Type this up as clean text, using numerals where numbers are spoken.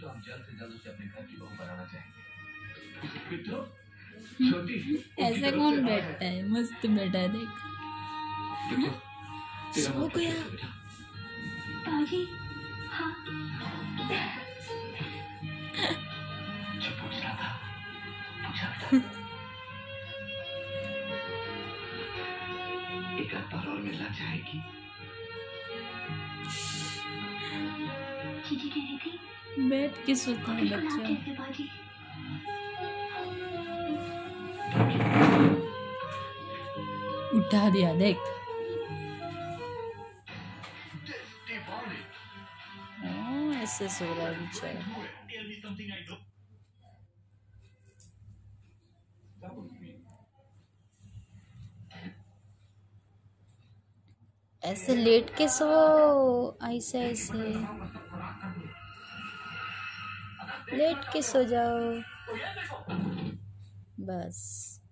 तो हम जल्द से जल्द उसे अपने घर की बहू बनाना चाहेंगे। तो छोटी ऐसा कौन बैठता है? मस्त बैठा है, देख। सो गया ताजी। हाँ जो पूछ रहा था पूछा बेटा। एक आध बार और मिलना चाहेगी? चीची कह रही थी बैठ के सोता है बच्चा। कैसे बाजी? उठा दिया, देख। ऐसे सो रहा है बेचारा। ऐसे लेट के सो, ऐसे ऐसे लेट के सो जाओ बस।